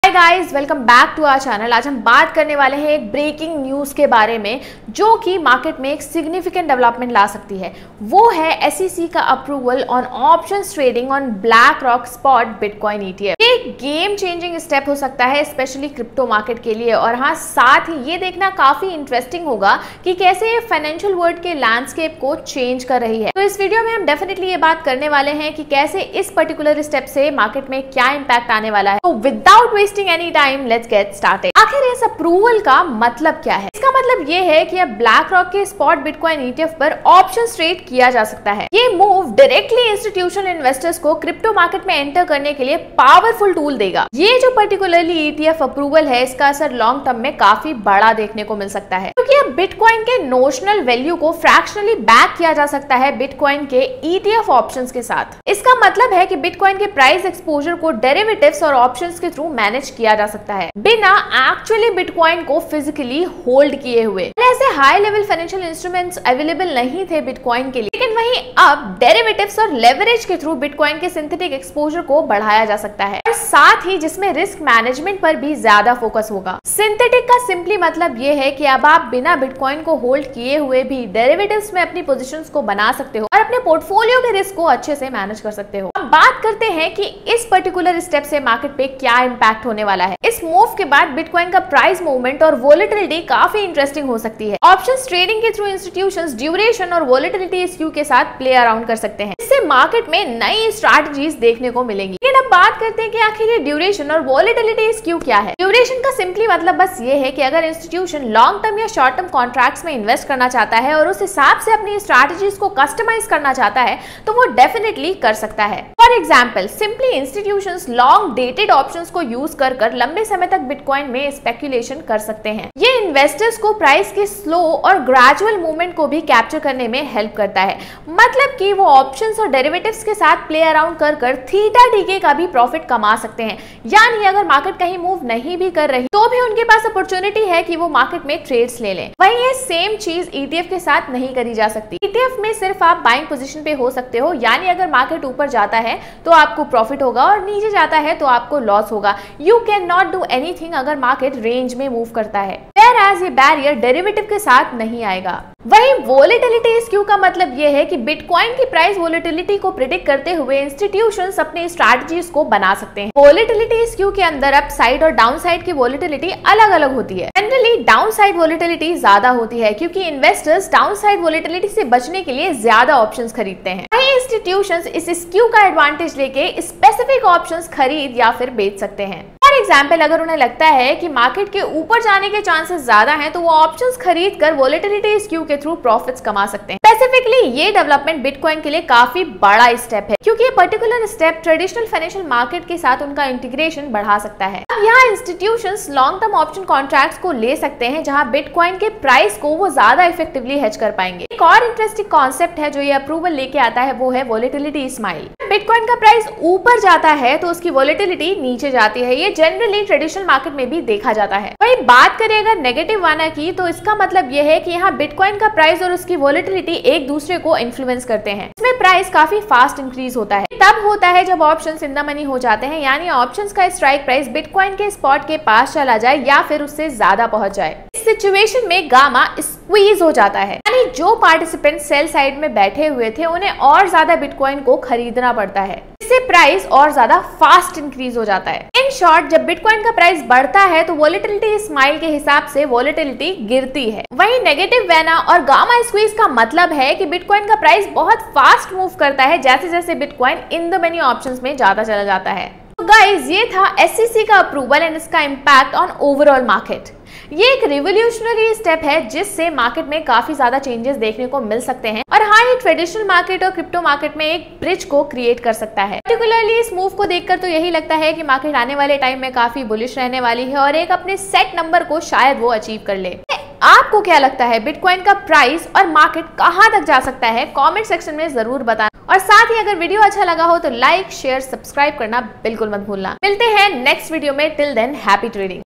Hi guys, welcome back to our channel. आज हम बात करने वाले हैं एक ब्रेकिंग न्यूज़ के बारे में जो कि मार्केट में एक सिग्निफिकेंट डेवलपमेंट ला सकती है। वो है एसईसी का approval on options trading on BlackRock spot bitcoin ETF. ये गेम चेंजिंग स्टेप हो सकता है स्पेशली क्रिप्टो मार्केट के लिए। और हाँ, साथ ही ये देखना काफी इंटरेस्टिंग होगा कि कैसे ये फाइनेंशियल वर्ल्ड के लैंडस्केप को चेंज कर रही है। तो इस वीडियो में हम डेफिनेटली ये बात करने वाले हैं कि कैसे इस पर्टिकुलर स्टेप से मार्केट में क्या इंपैक्ट आने वाला है। तो without wasting any time, let's get started. आखिर इस अप्रूवल का मतलब क्या है? इसका मतलब ये है कि अब ब्लैक रॉक के स्पॉट बिटकॉइन ईटीएफ पर ऑप्शंस ट्रेड किया जा सकता है। ये मूव डायरेक्टली इंस्टीट्यूशनल इन्वेस्टर्स को क्रिप्टो मार्केट में एंटर करने के लिए पावरफुल टूल देगा। ये जो पर्टिकुलरली ईटीएफ अप्रूवल है, इसका असर लॉन्ग टर्म में काफी बड़ा देखने को मिल सकता है, क्योंकि अब बिटकॉइन के नोशनल वैल्यू को फ्रैक्शनली बैक किया जा सकता है बिटकॉइन के ईटीएफ ऑप्शंस के साथ। इसका मतलब है कि बिटकॉइन के प्राइस एक्सपोजर को डेरिवेटिव्स और ऑप्शंस के थ्रू मैनेज किया जा सकता है बिना एक्चुअली बिटकॉइन को फिजिकली होल्ड किए हुए। ऐसे high level financial instruments available नहीं थे बिटकॉइन के लिए, लेकिन वहीं अब डेरिवेटिव्स और लेवरेज के थ्रू बिटकॉइन के सिंथेटिक एक्सपोजर को बढ़ाया जा सकता है, और साथ ही जिसमें रिस्क मैनेजमेंट पर भी ज्यादा फोकस होगा। सिंथेटिक का सिंपली मतलब ये है कि अब आप बिना बिटकॉइन को होल्ड किए हुए भी डेरिवेटिव्स में अपनी पोजीशंस को बना सकते हो और अपने पोर्टफोलियो के रिस्क को अच्छे से मैनेज कर सकते हो। अब बात करते हैं कि इस पर्टिकुलर स्टेप से मार्केट पे क्या इंपैक्ट होने वाला है। इस मूव के बाद बिटकॉइन का प्राइस मूवमेंट और वोलेटिलिटी काफी इंटरेस्टिंग हो सकती है। ऑप्शंस ट्रेडिंग के थ्रू इंस्टीट्यूशंस ड्यूरेशन और वोलेटिलिटी स्क्यू के साथ प्ले अराउंड कर सकते हैं। इससे मार्केट में नई स्ट्रैटेजीज देखने को मिलेंगी। लेकिन अब बात करते हैं कि आखिर ये ड्यूरेशन और वोलेटिलिटी स्क्यू क्या है। ड्यूरेशन का सिंपली मतलब बस ये है कि अगर इंस्टीट्यूशन लॉन्ग टर्म या शॉर्ट टर्म कॉन्ट्रैक्ट्स में इन्वेस्ट करना चाहता है और उस हिसाब से अपनी स्ट्रैटेजीज को कस्टमाइज करना चाहता है, तो वो डेफिनेटली कर सकता है। For example, simply institutions long dated options को यूज कर लंबे समय तक बिटकॉइन में स्पेक्यूलेशन कर सकते हैं। ये इन्वेस्टर्स को प्राइस के स्लो और ग्रेजुअल मूवमेंट को भी कैप्चर करने में हेल्प करता है। मतलब कि वो ऑप्शंस और डेरिवेटिव्स के साथ प्ले अराउंड कर थीटा डीके का भी प्रॉफिट कमा सकते हैं। यानी अगर मार्केट कहीं मूव नहीं भी कर रही तो भी उनके पास अपॉर्चुनिटी है कि वो मार्केट में ट्रेड्स ले लें। वहीं ये सेम चीज ईटीएफ के साथ नहीं करी जा सकती। ईटीएफ में सिर्फ आप बाइंग पोजीशन पे हो सकते हो, यानी अगर मार्केट ऊपर जाता है तो आपको प्रॉफिट होगा और नीचे जाता है तो आपको लॉस होगा। You can not do anything अगर मार्केट रेंज में मूव करता है। Whereas ये बैरियर डेरिवेटिव के साथ नहीं आएगा। वहीं वोलेटिलिटी स्क्यू का मतलब ये है कि बिटकॉइन की प्राइस वोलेटिलिटी को प्रिडिक्ट करते हुए इंस्टीट्यूशंस अपनी स्ट्रैटेजीज को बना सकते हैं। वोलेटिलिटी स्क्यू के अंदर अप साइड और डाउन साइड की वोलेटिलिटी अलग अलग होती है। जनरली डाउन साइड वोलेटिलिटी ज्यादा होती है क्योंकि इन्वेस्टर्स डाउन साइड वोलेटिलिटी से बचने के लिए ज्यादा ऑप्शंस खरीदते हैं। वहीं इंस्टीट्यूशंस इस स्क्यू का एडवांटेज लेके स्पेसिफिक ऑप्शंस खरीद या फिर बेच सकते हैं। फॉर एग्जाम्पल, अगर उन्हें लगता है कि मार्केट के ऊपर जाने के चांसेस ज्यादा हैं, तो वो ऑप्शंस खरीद कर वोलेटिलिटी स्क्यू के थ्रू प्रॉफिट्स कमा सकते हैं। स्पेसिफिकली ये डेवलपमेंट बिटकॉइन के लिए काफी बड़ा स्टेप है, क्योंकि ये particular step traditional financial market के साथ उनका इंटीग्रेशन बढ़ा सकता है। अब यहाँ institutions long term option contracts को ले सकते हैं, जहां बिटकॉइन के प्राइस को वो ज्यादा इफेक्टिवली हेज कर पाएंगे। एक और इंटरेस्टिंग कॉन्सेप्ट है जो ये अप्रूवल लेके आता है, वो है वोलेटिलिटी स्माइल। बिटकॉइन का प्राइस ऊपर जाता है तो उसकी वोलेटिलिटी नीचे जाती है। ये जनरली ट्रेडिशनल मार्केट में भी देखा जाता है। वही बात करें अगर नेगेटिव वाना की, तो इसका मतलब यह है कि यहाँ बिटकॉइन का प्राइस और उसकी वोलेटिलिटी एक दूसरे को इन्फ्लुएंस करते हैं। इसमें प्राइस काफी फास्ट इंक्रीज होता है। तब होता है जब ऑप्शंस इन द मनी हो जाते हैं, यानी ऑप्शंस का स्ट्राइक प्राइस बिटकॉइन के स्पॉट के पास चला जाए या फिर उससे ज्यादा पहुंच जाए। इस सिचुएशन में गामा स्क्वीज हो जाता है, यानी जो पार्टिसिपेंट सेल साइड में बैठे हुए थे उन्हें और ज्यादा बिटकॉइन को खरीदना पड़ता है। इससे प्राइस और ज्यादा फास्ट इंक्रीज हो जाता है। इन शॉर्ट, जब बिटकॉइन का प्राइस बढ़ता है तो वोलेटिलिटी स्माइल के हिसाब से वोलेटिलिटी गिरती है। वहीं नेगेटिव वेना और गामा स्क्वीज का मतलब है कि बिटकॉइन का प्राइस बहुत फास्ट मूव करता है जैसे जैसे bitcoin in the money options में ज्यादा चला जाता है। तो गाइस, ये था एसईसी का अप्रूवल एंड इसका इम्पैक्ट ऑन ओवरऑल मार्केट। ये एक रिवोल्यूशनरी स्टेप है जिससे मार्केट में काफी ज्यादा चेंजेस देखने को मिल सकते हैं। और हाँ, ये ट्रेडिशनल मार्केट और क्रिप्टो मार्केट में एक ब्रिज को क्रिएट कर सकता है। पर्टिकुलरली इस मूव को देखकर तो यही लगता है कि मार्केट आने वाले टाइम में काफी बुलिश रहने वाली है और एक अपने सेट नंबर को शायद वो अचीव कर ले। आपको क्या लगता है, बिटकॉइन का प्राइस और मार्केट कहां तक जा सकता है? कमेंट सेक्शन में जरूर बताना। और साथ ही अगर वीडियो अच्छा लगा हो तो लाइक, शेयर, सब्सक्राइब करना बिल्कुल मत भूलना। मिलते हैं नेक्स्ट वीडियो में। Till then, happy trading.